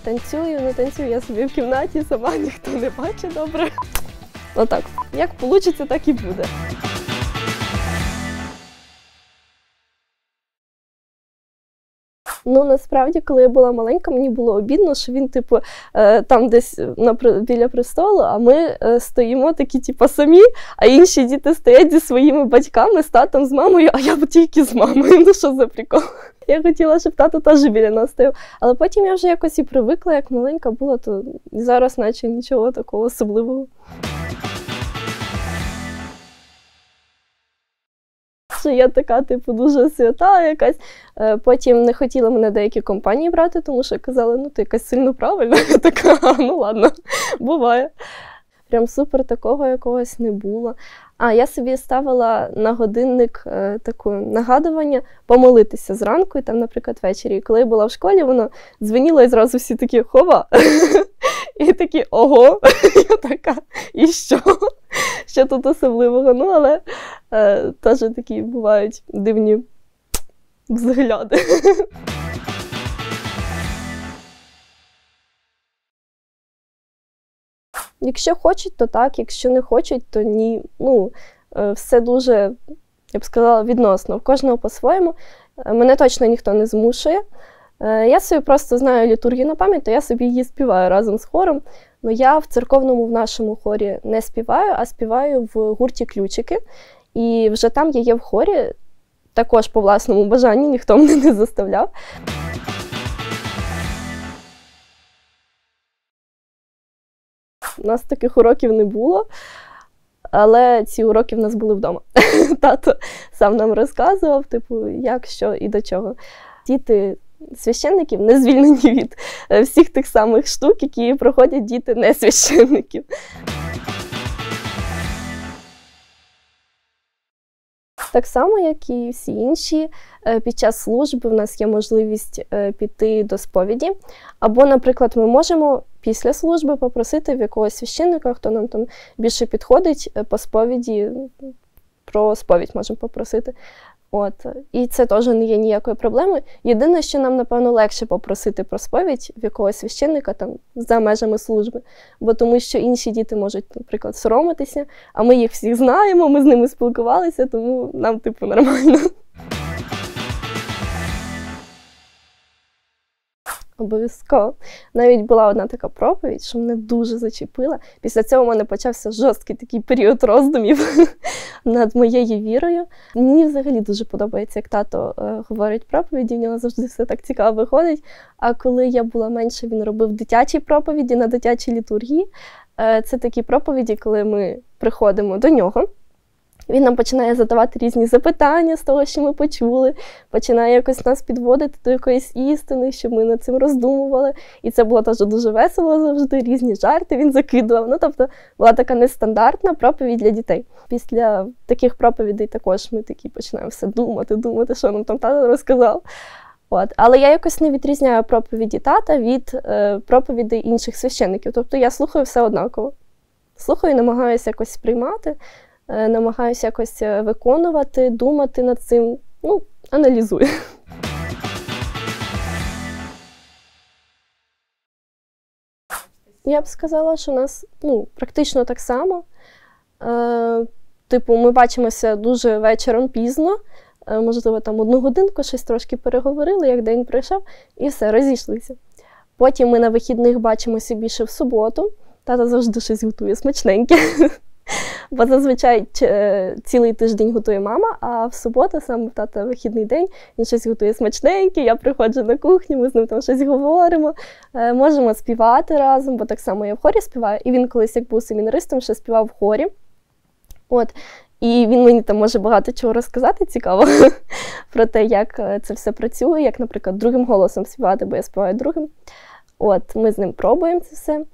Танцюю, не танцюю, я собі в кімнаті, сама ніхто не бачить добре. Отак. Як вийде, так і буде. Ну, насправді, коли я була маленька, мені було обідно, що він, типу, там десь біля престолу, а ми стоїмо такі, типу, самі, а інші діти стоять зі своїми батьками, з татом, з мамою, а я тільки з мамою. Ну, що за прикол? Я хотіла, щоб тато теж біля нас стояв. Але потім я вже якось і привикла, як маленька була, то зараз наче нічого такого особливого. Що я така, типу, дуже свята якась. Потім не хотіли мене деякі компанії брати, тому що казали, ну ти якась сильно правильна. Я така, ну ладно, буває. Прям супер такого якогось не було. А я собі ставила на годинник таке нагадування помолитися зранку і там, наприклад, ввечері. І коли я була в школі, воно дзвеніло і зразу всі такі «Хова!» І такі «Ого!» Я така «І що?» Що тут особливого? Ну, але теж такі бувають дивні взгляди. Якщо хочуть, то так, якщо не хочуть, то ні. Ну, все дуже, я б сказала, відносно. В кожного по-своєму. Мене точно ніхто не змушує. Я собі просто знаю літургію на пам'ять, то я собі її співаю разом з хором. Но я в церковному, в нашому хорі не співаю, а співаю в гурті «Ключики». І вже там я є в хорі, також по власному бажанню, ніхто мене не заставляв. У нас таких уроків не було, але ці уроки в нас були вдома. Тато сам нам розказував, типу, як, що і до чого. Діти священників не звільнені від всіх тих самих штук, які проходять діти не священників. Так само, як і всі інші, під час служби в нас є можливість піти до сповіді. Або, наприклад, ми можемо після служби попросити в якогось священника, хто нам там більше підходить, по сповіді, про сповідь можемо попросити. От. І це теж не є ніякою проблемою. Єдине, що нам, напевно, легше попросити про сповідь в якогось священника там, за межами служби. Бо тому що інші діти можуть, наприклад, соромитися, а ми їх всіх знаємо, ми з ними спілкувалися, тому нам, типу, нормально. Обов'язково. Навіть була одна така проповідь, що мене дуже зачепила. Після цього в мене почався жорсткий такий період роздумів над моєю вірою. Мені взагалі дуже подобається, як тато говорить проповіді, в нього завжди все так цікаво виходить. А коли я була менша, він робив дитячі проповіді на дитячій літургії. Це такі проповіді, коли ми приходимо до нього. Він нам починає задавати різні запитання з того, що ми почули, починає якось нас підводити до якоїсь істини, щоб ми над цим роздумували. І це було теж дуже весело завжди, різні жарти він закидував. Ну, тобто, була така нестандартна проповідь для дітей. Після таких проповідей також ми такі починаємо все думати, що нам там тато розказав. От. Але я якось не відрізняю проповіді тата від проповідей інших священників. Тобто, я слухаю все однаково. Слухаю і намагаюся якось сприймати. Намагаюся якось виконувати, думати над цим, ну, аналізую. Я б сказала, що у нас, ну, практично так само. Типу, ми бачимося дуже вечором пізно, можливо, там 1 годинку, щось трошки переговорили, як день пройшов, і все, розійшлися. Потім ми на вихідних бачимося більше в суботу. Тато завжди щось готує смачненьке. Бо зазвичай цілий тиждень готує мама, а в суботу, саме в тата вихідний день, він щось готує смачненьке, я приходжу на кухню, ми з ним там щось говоримо, можемо співати разом, бо так само я в хорі співаю, і він колись, як був семінаристом, ще співав в хорі. От. І він мені там може багато чого розказати цікаво про те, як це все працює, як, наприклад, другим голосом співати, бо я співаю другим. От, ми з ним пробуємо це все.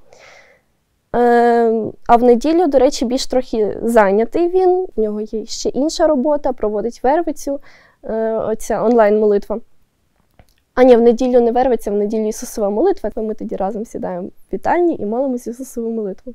А в неділю, до речі, більш трохи зайнятий він. В нього є ще інша робота, проводить Вервицю, оця онлайн-молитва. А ні, в неділю не Вервиця, в неділю Ісусова молитва. Ми тоді разом сідаємо в вітальні і молимося Ісусову молитву.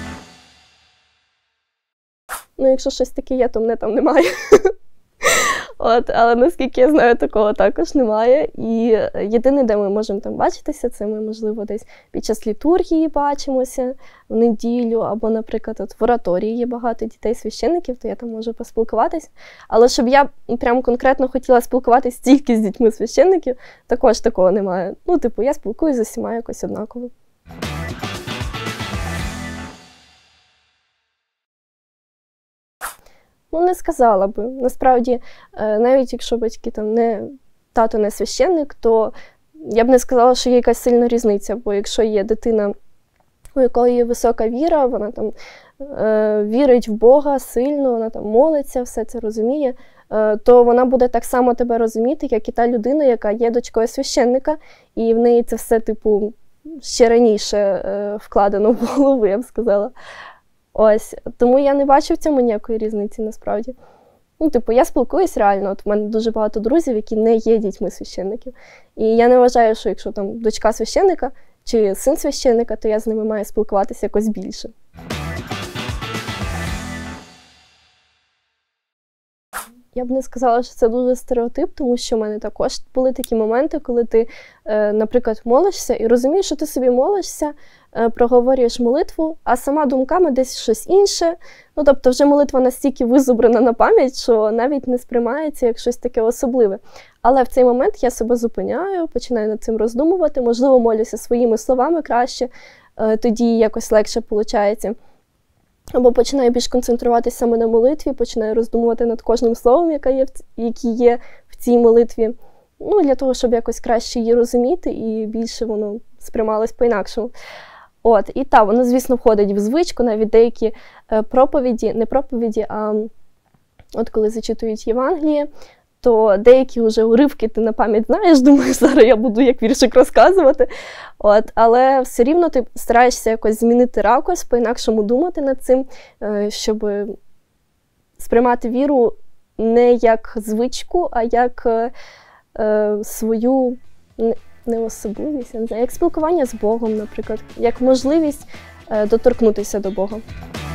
Ну, якщо щось таке є, то мене там немає. Але наскільки я знаю, такого також немає. І єдине, де ми можемо там бачитися, це ми, можливо, десь під час літургії бачимося в неділю, або, наприклад, от в ораторії є багато дітей-священників, то я там можу поспілкуватись. Але щоб я прям конкретно хотіла спілкуватись тільки з дітьми священників, також такого немає. Я спілкуюся з усіма якось однаково. Не сказала би. Насправді, навіть якщо батьки тато не священник, то я б не сказала, що є якась сильна різниця. Бо якщо є дитина, у якої є висока віра, вона там вірить в Бога сильно, вона там молиться, все це розуміє, то вона буде так само тебе розуміти, як і та людина, яка є дочкою священника, і в неї це все, ще раніше вкладено в голову, я б сказала. Тому я не бачу в цьому ніякої різниці, насправді. Я спілкуюсь реально. От в мене дуже багато друзів, які не є дітьми священників. І я не вважаю, що якщо там дочка священника чи син священника, то я з ними маю спілкуватися якось більше. Я б не сказала, що це дуже стереотип, тому що в мене також були такі моменти, коли ти, наприклад, молишся і розумієш, що ти собі молишся, проговорюєш молитву, а сама думками десь щось інше. Тобто вже молитва настільки визубрена на пам'ять, що навіть не сприймається як щось таке особливе. Але в цей момент я себе зупиняю, починаю над цим роздумувати, можливо, молюся своїми словами краще, тоді якось легше виходить. Або починаю більш концентруватися саме на молитві, починаю роздумувати над кожним словом, які є в цій молитві, для того, щоб якось краще її розуміти і більше воно сприймалось по-інакшому. І воно, звісно, входить в звичку, навіть деякі проповіді, не проповіді, а коли зачитують Євангеліє, то деякі вже уривки ти на пам'ять знаєш, думаєш, зараз я буду як віршик розказувати. Але все рівно ти стараєшся якось змінити ракурс, по-інакшому думати над цим, щоб сприймати віру не як звичку, а як свою не особливість, як спілкування з Богом, наприклад, як можливість доторкнутися до Бога.